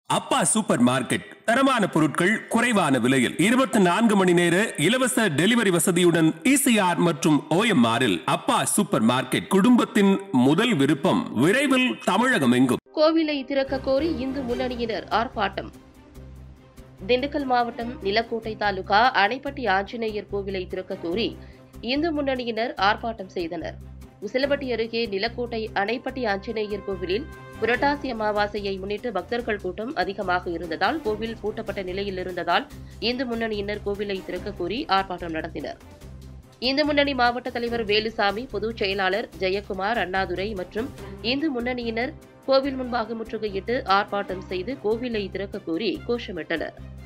அப்பா super market தரமான பொருட்கள் குறைவான விலையில் 24 மணி நேர இலவச டெலிவரி வசதியுடன் ECR மற்றும் OMR இல் அப்பா சூப்பர் மார்க்கெட் குடும்பத்தின் முதல் விருப்பம். விரைவில் தமிழகம் எங்கும். கோவிலை திறக்க கோரி இந்து முன்னணியினர் ஆர்ப்பாட்டம். திண்டுக்கல் மாவட்டம் நிலக்கோட்டை தாலுகா அணைப்பட்டி ஆஞ்சநேயர் கோவிலை திறக்க கோரி இந்து முன்னணியினர் ஆர்ப்பாட்டம் செய்தனர். உசிலம்பட்டி அருகே நிலக்கோட்டை அணைப்பட்டி ஆஞ்சநேயர் கோவிலில் புரட்டாசி அமாவாசையை முன்னிட்டு பக்தர்கள் கூட்டம் அதிகமாக இருந்ததால் கோவில் பூட்டப்பட்ட நிலையில் இருந்ததால் இந்து முன்னணியினர் கோவிலை திறக்க கோரி ஆர்ப்பாட்டம் நடத்தினர். இந்து முன்னணி மாவட்ட தலைவர் வேலுசாமி, பொதுச் செயலாளர் ஜெயக்குமார், அண்ணாதுரை மற்றும் இந்து முன்னணியினர் கோவில் முன்பாக முற்றுகையிட்டு ஆர்ப்பாட்டம் செய்து கோவிலை திறக்க கோரி கோஷமிட்டனர்.